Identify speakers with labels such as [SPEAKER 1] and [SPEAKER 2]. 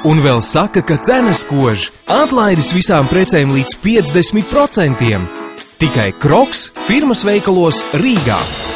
[SPEAKER 1] Un vēl saka, ka cenas kož. Atlaides visām precēm līdz 50%. Tikai Crocs firmas veikalos Rīgā.